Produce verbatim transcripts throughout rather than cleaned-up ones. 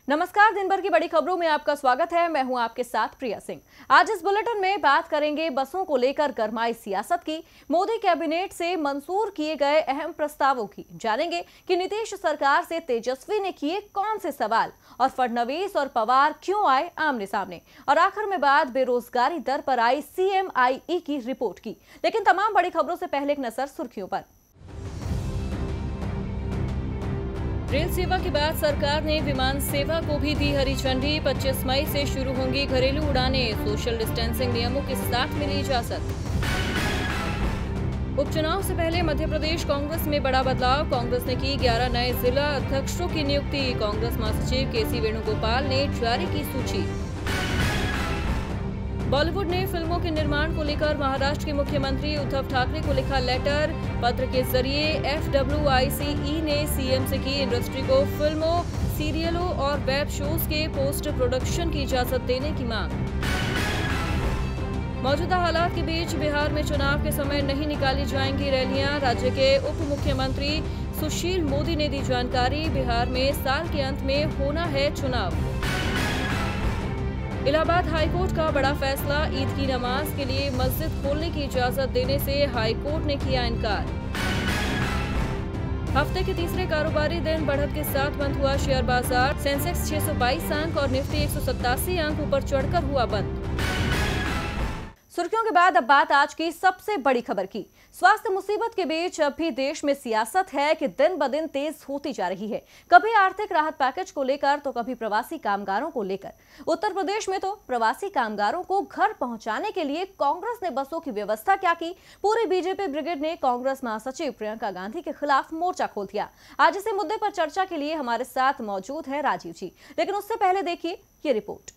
नमस्कार, दिन भर की बड़ी खबरों में आपका स्वागत है। मैं हूं आपके साथ प्रिया सिंह। आज इस बुलेटिन में बात करेंगे बसों को लेकर गरमाई सियासत की, मोदी कैबिनेट से मंजूर किए गए अहम प्रस्तावों की, जानेंगे कि नीतीश सरकार से तेजस्वी ने किए कौन से सवाल और फडणवीस और पवार क्यों आए आमने सामने, और आखिर में बात बेरोजगारी दर पर आई सीएमआईई की रिपोर्ट की। लेकिन तमाम बड़ी खबरों से पहले एक नजर सुर्खियों पर। रेल सेवा के बाद सरकार ने विमान सेवा को भी दी हरी झंडी। पच्चीस मई से शुरू होंगी घरेलू उड़ानें। सोशल डिस्टेंसिंग नियमों के साथ मिली इजाजत। उपचुनाव से पहले मध्य प्रदेश कांग्रेस में बड़ा बदलाव। कांग्रेस ने की ग्यारह नए जिला अध्यक्षों की नियुक्ति। कांग्रेस महासचिव के सी वेणुगोपाल ने जारी की सूची। बॉलीवुड ने फिल्मों के निर्माण को लेकर महाराष्ट्र के मुख्यमंत्री उद्धव ठाकरे को लिखा लेटर। पत्र के जरिए एफ डब्ल्यू आई सी ई ने सीएम से की इंडस्ट्री को फिल्मों, सीरियलों और वेब शोज के पोस्ट प्रोडक्शन की इजाजत देने की मांग। मौजूदा हालात के बीच बिहार में चुनाव के समय नहीं निकाली जाएंगी रैलियां। राज्य के उप मुख्यमंत्री सुशील मोदी ने दी जानकारी। बिहार में साल के अंत में होना है चुनाव। इलाहाबाद हाईकोर्ट का बड़ा फैसला। ईद की नमाज के लिए मस्जिद खोलने की इजाजत देने से हाईकोर्ट ने किया इनकार। हफ्ते के तीसरे कारोबारी दिन बढ़त के साथ बंद हुआ शेयर बाजार। सेंसेक्स छह सौ बाईस अंक और निफ्टी एक सौ सत्तासी अंक ऊपर चढ़कर हुआ बंद। सुर्खियों के बाद अब बात आज की सबसे बड़ी खबर की। स्वास्थ्य मुसीबत के बीच अब भी देश में सियासत है कि दिन ब दिन तेज होती जा रही है। कभी आर्थिक राहत पैकेज को लेकर तो कभी प्रवासी कामगारों को लेकर। उत्तर प्रदेश में तो प्रवासी कामगारों को घर पहुंचाने के लिए कांग्रेस ने बसों की व्यवस्था क्या की। पूरी बीजेपी ब्रिगेड ने कांग्रेस महासचिव प्रियंका गांधी के खिलाफ मोर्चा खोल दिया। आज इसी मुद्दे पर चर्चा के लिए हमारे साथ मौजूद है राजीव जी, लेकिन उससे पहले देखिए ये रिपोर्ट।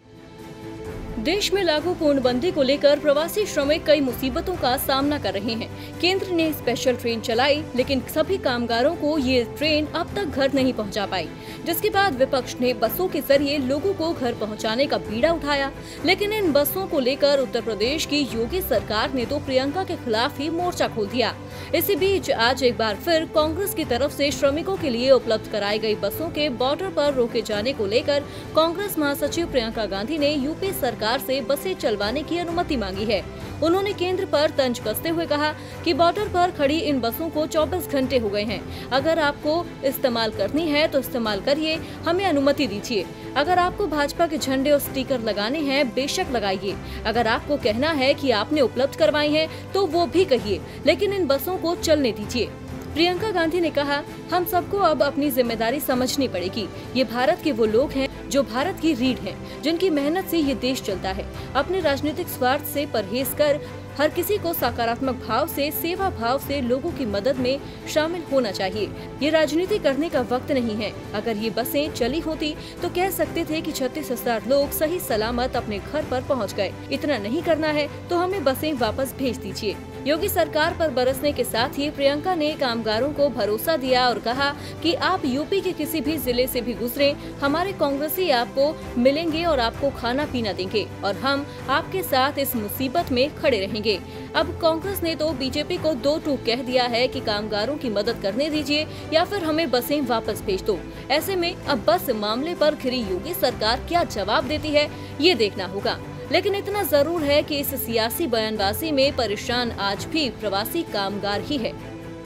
देश में लागू पूर्णबंदी को लेकर प्रवासी श्रमिक कई मुसीबतों का सामना कर रहे हैं। केंद्र ने स्पेशल ट्रेन चलाई, लेकिन सभी कामगारों को ये ट्रेन अब तक घर नहीं पहुंचा पाई, जिसके बाद विपक्ष ने बसों के जरिए लोगों को घर पहुंचाने का बीड़ा उठाया। लेकिन इन बसों को लेकर उत्तर प्रदेश की योगी सरकार ने तो प्रियंका के खिलाफ ही मोर्चा खोल दिया। इसी बीच आज एक बार फिर कांग्रेस की तरफ से श्रमिकों के लिए उपलब्ध कराई गई बसों के बॉर्डर पर रोके जाने को लेकर कांग्रेस महासचिव प्रियंका गांधी ने यूपी सरकार से बसें चलवाने की अनुमति मांगी है। उन्होंने केंद्र पर तंज कसते हुए कहा कि बॉर्डर पर खड़ी इन बसों को चौबीस घंटे हो गए हैं। अगर आपको इस्तेमाल करनी है तो इस्तेमाल करिए, हमें अनुमति दीजिए। अगर आपको भाजपा के झंडे और स्टिकर लगाने हैं, बेशक लगाइए। अगर आपको कहना है कि आपने उपलब्ध करवाई है तो वो भी कहिए, लेकिन इन बसों को चलने दीजिए। प्रियंका गांधी ने कहा, हम सबको अब अपनी जिम्मेदारी समझनी पड़ेगी। ये भारत के वो लोग हैं जो भारत की रीढ़ हैं, जिनकी मेहनत से ये देश चलता है। अपने राजनीतिक स्वार्थ से परहेज कर हर किसी को सकारात्मक भाव से, सेवा भाव से लोगों की मदद में शामिल होना चाहिए। ये राजनीति करने का वक्त नहीं है। अगर ये बसें चली होती तो कह सकते थे कि छत्तीस हजार लोग सही सलामत अपने घर पर पहुंच गए। इतना नहीं करना है तो हमें बसें वापस भेज दीजिए। योगी सरकार पर बरसने के साथ ही प्रियंका ने कामगारों को भरोसा दिया और कहा कि आप यूपी के किसी भी जिले से भी गुजरे, हमारे कांग्रेसी आपको मिलेंगे और आपको खाना पीना देंगे, और हम आपके साथ इस मुसीबत में खड़े रहेंगे। अब कांग्रेस ने तो बीजेपी को दो टूक कह दिया है कि कामगारों की मदद करने दीजिए या फिर हमें बसें वापस भेज दो। ऐसे में अब बस मामले पर घिरी योगी सरकार क्या जवाब देती है, ये देखना होगा। लेकिन इतना जरूर है कि इस सियासी बयानबाजी में परेशान आज भी प्रवासी कामगार ही है।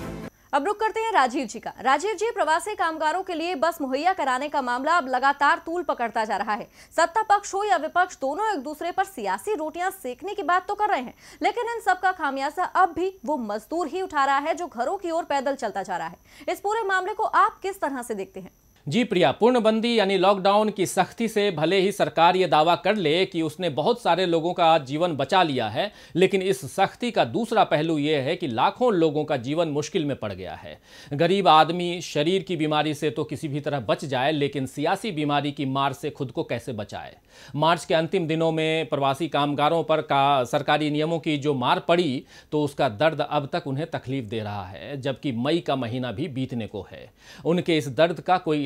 अब रुक करते हैं राजीव जी का। राजीव जी, प्रवासी कामगारों के लिए बस मुहैया कराने का मामला अब लगातार तूल पकड़ता जा रहा है। सत्ता पक्ष हो या विपक्ष, दोनों एक दूसरे पर सियासी रोटियां सेकने की बात तो कर रहे हैं, लेकिन इन सब का खामियाजा अब भी वो मजदूर ही उठा रहा है जो घरों की ओर पैदल चलता जा रहा है। इस पूरे मामले को आप किस तरह से देखते हैं? जी प्रिया, पूर्णबंदी यानी लॉकडाउन की सख्ती से भले ही सरकार ये दावा कर ले कि उसने बहुत सारे लोगों का जीवन बचा लिया है, लेकिन इस सख्ती का दूसरा पहलू ये है कि लाखों लोगों का जीवन मुश्किल में पड़ गया है। गरीब आदमी शरीर की बीमारी से तो किसी भी तरह बच जाए, लेकिन सियासी बीमारी की मार से खुद को कैसे बचाए। मार्च के अंतिम दिनों में प्रवासी कामगारों पर का सरकारी नियमों की जो मार पड़ी तो उसका दर्द अब तक उन्हें तकलीफ दे रहा है, जबकि मई का महीना भी बीतने को है। उनके इस दर्द का कोई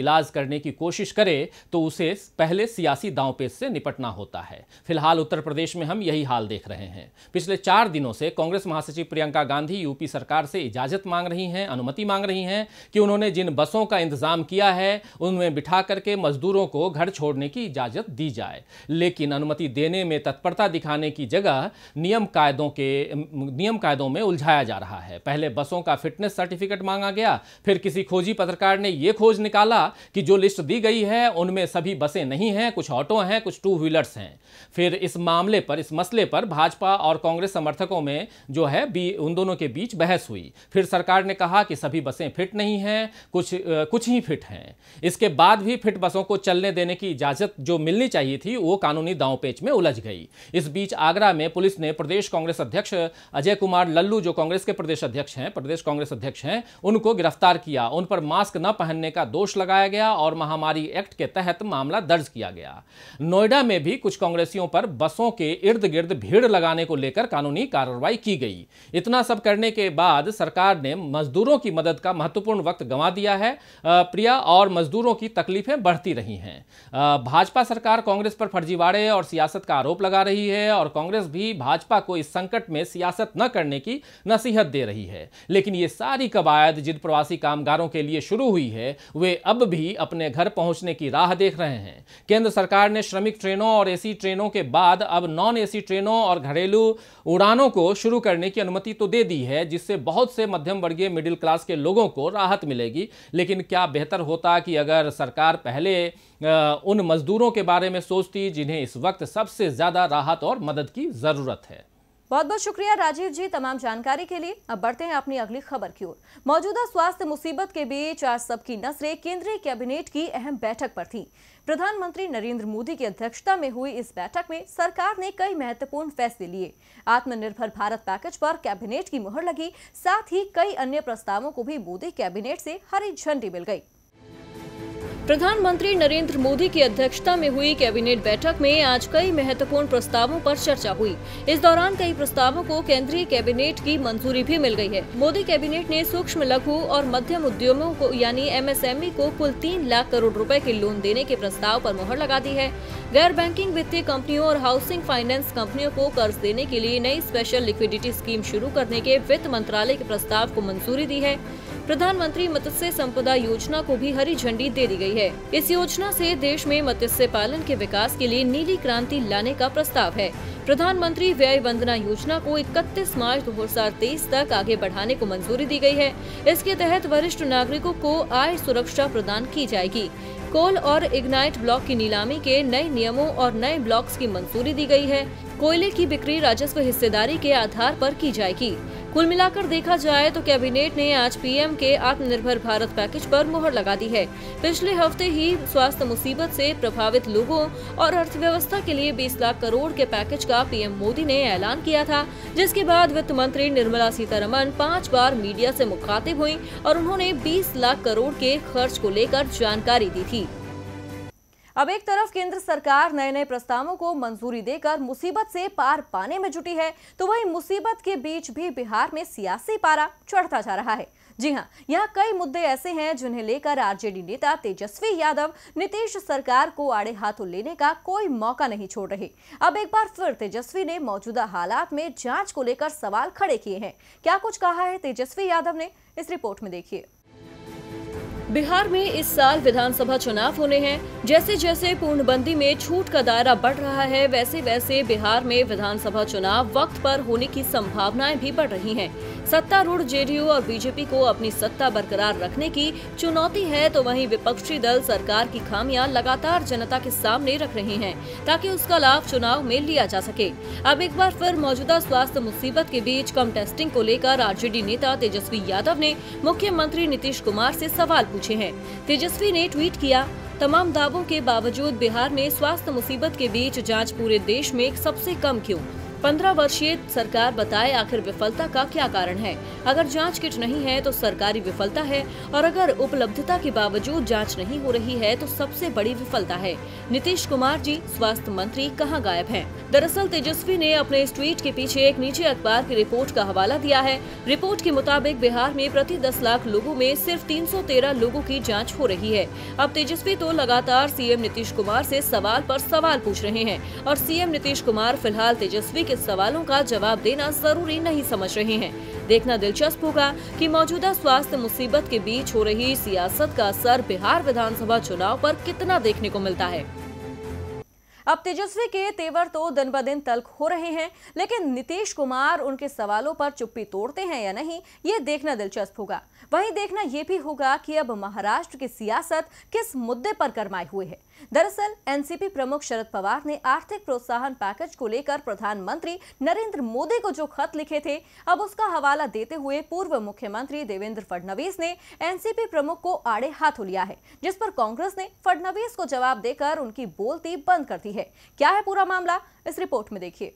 इलाज करने की कोशिश करे तो उसे पहले सियासी दांवपेच से निपटना होता है। फिलहाल उत्तर प्रदेश में हम यही हाल देख रहे हैं। पिछले चार दिनों से कांग्रेस महासचिव प्रियंका गांधी यूपी सरकार से इजाजत मांग रही हैं, अनुमति मांग रही हैं कि उन्होंने जिन बसों का इंतजाम किया है उनमें बिठा करके मजदूरों को घर छोड़ने की इजाजत दी जाए, लेकिन अनुमति देने में तत्परता दिखाने की जगह नियम कायदों के नियम कायदों में उलझाया जा रहा है। पहले बसों का फिटनेस सर्टिफिकेट मांगा गया, फिर किसी खोजी पत्रकार ने यह खोज निकाला कि जो लिस्ट दी गई है उनमें सभी बसें नहीं हैं, कुछ ऑटो हैं, कुछ टू व्हीलर्स हैं। फिर इस मामले पर इस मसले पर भाजपा और कांग्रेस समर्थकों में जो है उन दोनों के बीच बहस हुई। फिर सरकार ने कहा कि सभी बसें फिट नहीं हैं, कुछ कुछ ही फिट हैं। इसके बाद भी फिट बसों को चलने देने की इजाजत जो मिलनी चाहिए थी वो कानूनी दांवपेच में उलझ गई। इस बीच आगरा में पुलिस ने प्रदेश कांग्रेस अध्यक्ष अजय कुमार लल्लू, जो कांग्रेस के प्रदेश अध्यक्ष हैं प्रदेश कांग्रेस अध्यक्ष हैं उनको गिरफ्तार किया। उन पर मास्क न पहनने का दोष लगाया गया और महामारी एक्ट के तहत मामला दर्ज किया गया। नोएडा में भी कुछ कांग्रेसियों पर बसों के इर्द गिर्द भीड़ लगाने को लेकर कानूनी कार्रवाई की गई। इतना सब करने के बाद सरकार ने मजदूरों की मदद का महत्वपूर्ण वक्त गंवा दिया है प्रिया, और मजदूरों की तकलीफें बढ़ती रही हैं। भाजपा सरकार कांग्रेस पर फर्जीवाड़े और सियासत का आरोप लगा रही है और कांग्रेस भी भाजपा को इस संकट में सियासत न करने की नसीहत दे रही है। लेकिन ये सारी कवायद जिन प्रवासी कामगारों के लिए शुरू हुई है वे अब भी अपने घर पहुंचने की राह देख रहे हैं। केंद्र सरकार ने श्रमिक ट्रेनों और एसी ट्रेनों के बाद अब नॉन एसी ट्रेनों और घरेलू उड़ानों को शुरू करने की अनुमति तो दे दी है, जिससे बहुत से मध्यम वर्गीय मिडिल क्लास के लोगों को राहत मिलेगी। लेकिन क्या बेहतर होता कि अगर सरकार पहले उन मजदूरों के बारे में सोचती जिन्हें इस वक्त सबसे ज्यादा राहत और मदद की जरूरत है। बहुत बहुत शुक्रिया राजीव जी तमाम जानकारी के लिए। अब बढ़ते हैं अपनी अगली खबर की ओर। मौजूदा स्वास्थ्य मुसीबत के बीच आज सबकी नजरें केंद्रीय कैबिनेट की अहम बैठक पर थी। प्रधानमंत्री नरेंद्र मोदी की अध्यक्षता में हुई इस बैठक में सरकार ने कई महत्वपूर्ण फैसले लिए। आत्मनिर्भर भारत पैकेज पर कैबिनेट की मुहर लगी, साथ ही कई अन्य प्रस्तावों को भी मोदी कैबिनेट से हरी झंडी मिल गई। प्रधानमंत्री नरेंद्र मोदी की अध्यक्षता में हुई कैबिनेट बैठक में आज कई महत्वपूर्ण प्रस्तावों पर चर्चा हुई। इस दौरान कई प्रस्तावों को केंद्रीय कैबिनेट की मंजूरी भी मिल गई है। मोदी कैबिनेट ने सूक्ष्म लघु और मध्यम उद्यमों को यानी एमएसएमई को कुल तीन लाख करोड़ रुपए के लोन देने के प्रस्ताव पर मुहर लगा दी है। गैर बैंकिंग वित्तीय कंपनियों और हाउसिंग फाइनेंस कंपनियों को कर्ज देने के लिए नई स्पेशल लिक्विडिटी स्कीम शुरू करने के वित्त मंत्रालय के प्रस्ताव को मंजूरी दी है। प्रधानमंत्री मत्स्य संपदा योजना को भी हरी झंडी दे दी गई है। इस योजना से देश में मत्स्य पालन के विकास के लिए नीली क्रांति लाने का प्रस्ताव है। प्रधानमंत्री व्यय वंदना योजना को इकतीस मार्च दो हजार तेईस तक आगे बढ़ाने को मंजूरी दी गई है। इसके तहत वरिष्ठ नागरिकों को आय सुरक्षा प्रदान की जाएगी। कोल और इग्नाइट ब्लॉक की नीलामी के नए नियमों और नए ब्लॉक्स की मंजूरी दी गई है। कोयले की बिक्री राजस्व हिस्सेदारी के आधार पर की जाएगी। कुल मिलाकर देखा जाए तो कैबिनेट ने आज पीएम के आत्मनिर्भर भारत पैकेज पर मुहर लगा दी है। पिछले हफ्ते ही स्वास्थ्य मुसीबत से प्रभावित लोगों और अर्थव्यवस्था के लिए बीस लाख करोड़ के पैकेज का पीएम मोदी ने ऐलान किया था, जिसके बाद वित्त मंत्री निर्मला सीतारमण पांच बार मीडिया से मुखातिब हुई और उन्होंने बीस लाख करोड़ के खर्च को लेकर जानकारी दी थी। अब एक तरफ केंद्र सरकार नए नए प्रस्तावों को मंजूरी देकर मुसीबत से पार पाने में जुटी है, तो वहीं मुसीबत के बीच भी बिहार में सियासी पारा चढ़ता जा रहा है। जी हां, यहाँ कई मुद्दे ऐसे हैं जिन्हें लेकर आरजेडी नेता तेजस्वी यादव नीतीश सरकार को आड़े हाथों लेने का कोई मौका नहीं छोड़ रहे। अब एक बार फिर तेजस्वी ने मौजूदा हालात में जांच को लेकर सवाल खड़े किए हैं। क्या कुछ कहा है तेजस्वी यादव ने, इस रिपोर्ट में देखिए। बिहार में इस साल विधानसभा चुनाव होने हैं। जैसे जैसे पूर्णबंदी में छूट का दायरा बढ़ रहा है, वैसे वैसे बिहार में विधानसभा चुनाव वक्त पर होने की संभावनाएं भी बढ़ रही हैं। सत्तारूढ़ जेडीयू और बीजेपी को अपनी सत्ता बरकरार रखने की चुनौती है, तो वहीं विपक्षी दल सरकार की खामियां लगातार जनता के सामने रख रहे हैं ताकि उसका लाभ चुनाव में लिया जा सके। अब एक बार फिर मौजूदा स्वास्थ्य मुसीबत के बीच कम टेस्टिंग को लेकर आरजेडी नेता तेजस्वी यादव ने मुख्यमंत्री नीतीश कुमार से सवाल पूछे हैं। तेजस्वी ने ट्वीट किया, तमाम दावों के बावजूद बिहार में स्वास्थ्य मुसीबत के बीच जांच पूरे देश में सबसे कम क्यों? पंद्रह वर्षीय सरकार बताए आखिर विफलता का क्या कारण है। अगर जांच किट नहीं है तो सरकारी विफलता है, और अगर उपलब्धता के बावजूद जांच नहीं हो रही है तो सबसे बड़ी विफलता है। नीतीश कुमार जी स्वास्थ्य मंत्री कहां गायब हैं? दरअसल तेजस्वी ने अपने इस ट्वीट के पीछे एक निजी अखबार की रिपोर्ट का हवाला दिया है। रिपोर्ट के मुताबिक बिहार में प्रति दस लाख लोगों में सिर्फ तीन सौ तेरह लोगों की जाँच हो रही है। अब तेजस्वी तो लगातार सीएम नीतीश कुमार से सवाल पर सवाल पूछ रहे हैं, और सीएम नीतीश कुमार फिलहाल तेजस्वी के सवालों का जवाब देना जरूरी नहीं समझ रहे हैं। देखना दिलचस्प होगा कि मौजूदा स्वास्थ्य मुसीबत के बीच हो रही सियासत का असर बिहार विधानसभा चुनाव पर कितना देखने को मिलता है। अब तेजस्वी के तेवर तो दिन ब दिन तल्ख हो रहे हैं, लेकिन नीतीश कुमार उनके सवालों पर चुप्पी तोड़ते हैं या नहीं, ये देखना दिलचस्प होगा। वहीं देखना ये भी होगा कि अब महाराष्ट्र की सियासत किस मुद्दे पर गरमाए हुए है। दरअसल एनसीपी प्रमुख शरद पवार ने आर्थिक प्रोत्साहन पैकेज को लेकर प्रधानमंत्री नरेंद्र मोदी को जो खत लिखे थे, अब उसका हवाला देते हुए पूर्व मुख्यमंत्री देवेंद्र फडणवीस ने एनसीपी प्रमुख को आड़े हाथों लिया है, जिस पर कांग्रेस ने फडणवीस को जवाब देकर उनकी बोलती बंद कर दी है। क्या है पूरा मामला, इस रिपोर्ट में देखिए।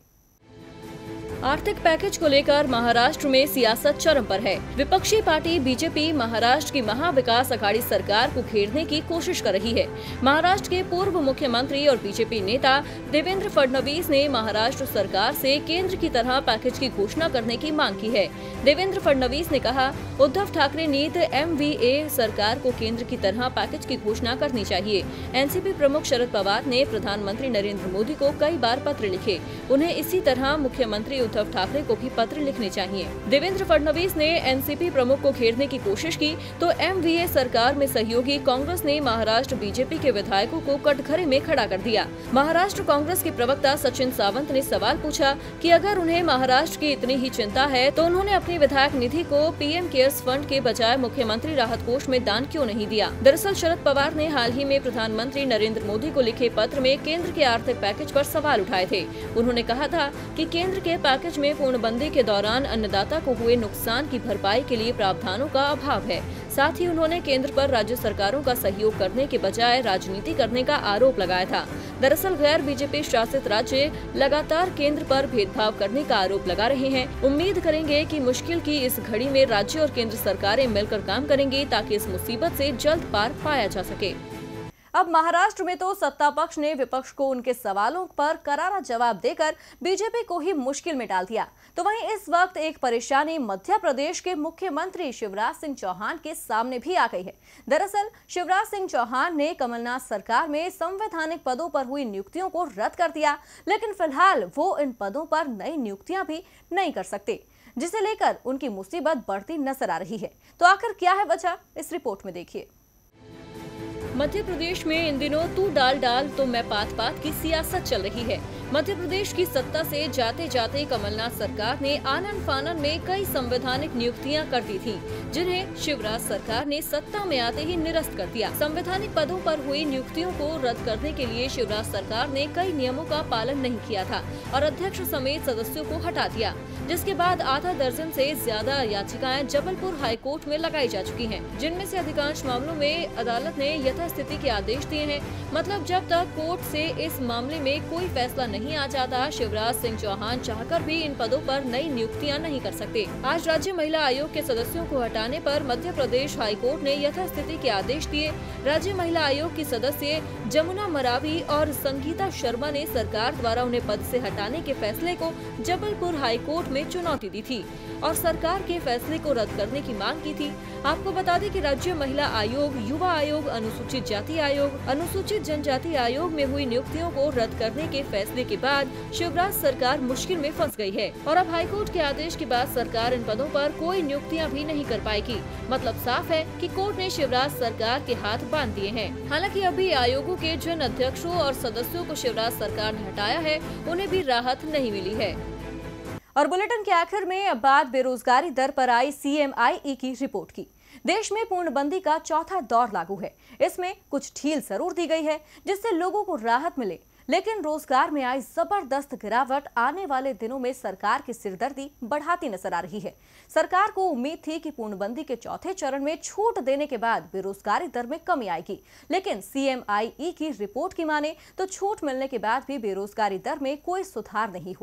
आर्थिक पैकेज को लेकर महाराष्ट्र में सियासत चरम पर है। विपक्षी पार्टी बीजेपी महाराष्ट्र की महाविकास अघाड़ी सरकार को घेरने की कोशिश कर रही है। महाराष्ट्र के पूर्व मुख्यमंत्री और बीजेपी नेता देवेंद्र फडणवीस ने महाराष्ट्र सरकार से केंद्र की तरह पैकेज की घोषणा करने की मांग की है। देवेंद्र फडणवीस ने कहा, उद्धव ठाकरे नीत एमवीए सरकार को केंद्र की तरह पैकेज की घोषणा करनी चाहिए। एनसीपी प्रमुख शरद पवार ने प्रधानमंत्री नरेंद्र मोदी को कई बार पत्र लिखे, उन्हें इसी तरह मुख्यमंत्री उद्धव ठाकरे को भी पत्र लिखने चाहिए। देवेंद्र फडणवीस ने एनसीपी प्रमुख को घेरने की कोशिश की तो एमवीए सरकार में सहयोगी कांग्रेस ने महाराष्ट्र बीजेपी के विधायकों को कटघरे में खड़ा कर दिया। महाराष्ट्र कांग्रेस के प्रवक्ता सचिन सावंत ने सवाल पूछा कि अगर उन्हें महाराष्ट्र की इतनी ही चिंता है तो उन्होंने अपनी विधायक निधि को पीएम केयर्स फंड के बजाय मुख्यमंत्री राहत कोष में दान क्यों नहीं दिया। दरअसल शरद पवार ने हाल ही में प्रधानमंत्री नरेंद्र मोदी को लिखे पत्र में केंद्र के आर्थिक पैकेज पर सवाल उठाए थे। उन्होंने कहा था कि केंद्र के पैकेज में पूर्णबंदी के दौरान अन्नदाता को हुए नुकसान की भरपाई के लिए प्रावधानों का अभाव है। साथ ही उन्होंने केंद्र पर राज्य सरकारों का सहयोग करने के बजाय राजनीति करने का आरोप लगाया था। दरअसल गैर बीजेपी शासित राज्य लगातार केंद्र पर भेदभाव करने का आरोप लगा रहे हैं। उम्मीद करेंगे कि मुश्किल की इस घड़ी में राज्य और केंद्र सरकारें मिलकर काम करेंगी ताकि इस मुसीबत से जल्द पार पाया जा सके। अब महाराष्ट्र में तो सत्ता पक्ष ने विपक्ष को उनके सवालों पर करारा जवाब देकर बीजेपी को ही मुश्किल में डाल दिया, तो वहीं इस वक्त एक परेशानी मध्य प्रदेश के मुख्यमंत्री शिवराज सिंह चौहान के सामने भी आ गई है। दरअसल शिवराज सिंह चौहान ने कमलनाथ सरकार में संवैधानिक पदों पर हुई नियुक्तियों को रद्द कर दिया, लेकिन फिलहाल वो इन पदों पर नई नियुक्तियां भी नहीं कर सकते, जिसे लेकर उनकी मुसीबत बढ़ती नजर आ रही है। तो आखिर क्या है वजह, इस रिपोर्ट में देखिए। मध्य प्रदेश में इन दिनों तू डाल डाल तो मैं पात पात की सियासत चल रही है। मध्य प्रदेश की सत्ता से जाते जाते कमलनाथ सरकार ने आनन फानन में कई संवैधानिक नियुक्तियां कर दी थी, जिन्हें शिवराज सरकार ने सत्ता में आते ही निरस्त कर दिया। संवैधानिक पदों पर हुई नियुक्तियों को रद्द करने के लिए शिवराज सरकार ने कई नियमों का पालन नहीं किया था और अध्यक्ष समेत सदस्यों को हटा दिया, जिसके बाद आधा दर्जन से ज्यादा याचिकाएं जबलपुर हाईकोर्ट में लगाई जा चुकी हैं, जिनमें से अधिकांश मामलों में अदालत ने यथास्थिति के आदेश दिए हैं। मतलब जब तक कोर्ट से इस मामले में कोई फैसला नहीं आ जाता, शिवराज सिंह चौहान चाहकर भी इन पदों पर नई नियुक्तियां नहीं कर सकते। आज राज्य महिला आयोग के सदस्यों को हटाने पर मध्य प्रदेश हाईकोर्ट ने यथास्थिति के आदेश दिए। राज्य महिला आयोग की सदस्य जमुना मरावी और संगीता शर्मा ने सरकार द्वारा उन्हें पद से हटाने के फैसले को जबलपुर हाईकोर्ट में चुनौती दी थी और सरकार के फैसले को रद्द करने की मांग की थी। आपको बता दें कि राज्य महिला आयोग, युवा आयोग, अनुसूचित जाति आयोग, अनुसूचित जनजाति आयोग में हुई नियुक्तियों को रद्द करने के फैसले के बाद शिवराज सरकार मुश्किल में फंस गई है और अब हाईकोर्ट के आदेश के बाद सरकार इन पदों पर कोई नियुक्तियां भी नहीं कर पाएगी। मतलब साफ है कि कोर्ट ने शिवराज सरकार के हाथ बांध दिए हैं। हालांकि अभी आयोगों के जिन अध्यक्षों और सदस्यों को शिवराज सरकार ने हटाया है, उन्हें भी राहत नहीं मिली है। और बुलेटिन के आखिर में अब बात बेरोजगारी दर पर आई सीएमआईई की रिपोर्ट की। देश में पूर्णबंदी का चौथा दौर लागू है। इसमें कुछ ढील जरूर दी गई है जिससे लोगों को राहत मिले, लेकिन रोजगार में आई जबरदस्त गिरावट आने वाले दिनों में सरकार की सिरदर्दी बढ़ाती नजर आ रही है। सरकार को उम्मीद थी कि पूर्णबंदी के चौथे चरण में छूट देने के बाद बेरोजगारी दर में कमी आएगी, लेकिन सीएमआईई की रिपोर्ट की माने तो छूट मिलने के बाद भी बेरोजगारी दर में कोई सुधार नहीं हुआ है।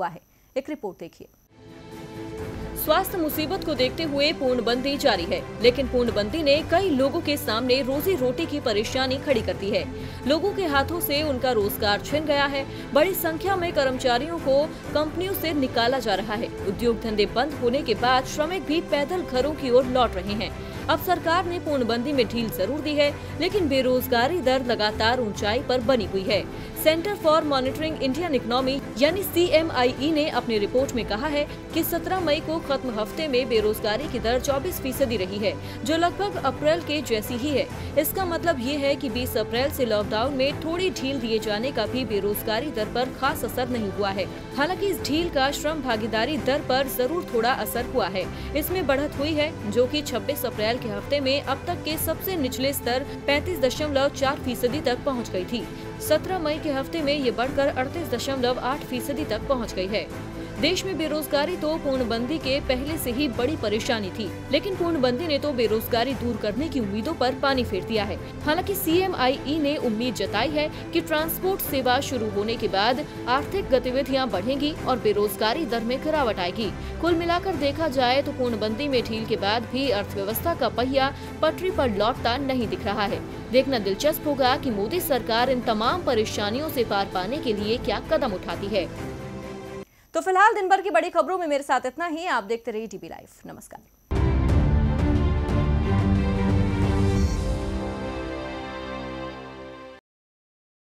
एक रिपोर्ट देखिए। स्वास्थ्य मुसीबत को देखते हुए पूर्णबंदी जारी है, लेकिन पूर्णबंदी ने कई लोगों के सामने रोजी रोटी की परेशानी खड़ी कर दी है। लोगों के हाथों से उनका रोजगार छिन गया है। बड़ी संख्या में कर्मचारियों को कंपनियों से निकाला जा रहा है। उद्योग धंधे बंद होने के बाद श्रमिक भी पैदल घरों की ओर लौट रहे हैं। अब सरकार ने पूर्णबंदी में ढील जरूर दी है, लेकिन बेरोजगारी दर लगातार ऊंचाई पर बनी हुई है। Centre for monitoring Indian economy यानी सी एम आई ई ने अपनी रिपोर्ट में कहा है कि सत्रह मई को खत्म हफ्ते में बेरोजगारी की दर चौबीस फीसदी रही है, जो लगभग अप्रैल के जैसी ही है। इसका मतलब ये है कि बीस अप्रैल से लॉकडाउन में थोड़ी ढील दिए जाने का भी बेरोजगारी दर पर खास असर नहीं हुआ है। हालांकि इस ढील का श्रम भागीदारी दर पर जरूर थोड़ा असर हुआ है। इसमें बढ़त हुई है, जो कि छब्बीस अप्रैल के हफ्ते में अब तक के सबसे निचले स्तर पैंतीस दशमलव चार फीसदी तक पहुँच गयी थी। सत्रह मई के हफ्ते में ये बढ़कर अड़तीस दशमलव आठ फीसदी तक पहुँच गई है। देश में बेरोजगारी तो पूर्णबंदी के पहले से ही बड़ी परेशानी थी, लेकिन पूर्णबंदी ने तो बेरोजगारी दूर करने की उम्मीदों पर पानी फेर दिया है। हालांकि सी एम आई ई ने उम्मीद जताई है कि ट्रांसपोर्ट सेवा शुरू होने के बाद आर्थिक गतिविधियां बढ़ेंगी और बेरोजगारी दर में गिरावट आएगी। कुल मिलाकर देखा जाए तो पूर्णबंदी में ढील के बाद भी अर्थव्यवस्था का पहिया पटरी पर लौटता नहीं दिख रहा है। देखना दिलचस्प होगा कि मोदी सरकार इन तमाम परेशानियों से पार पाने के लिए क्या कदम उठाती है। तो फिलहाल दिन भर की बड़ी खबरों में मेरे साथ इतना ही। आप देखते रहिए टीवी लाइव। नमस्कार।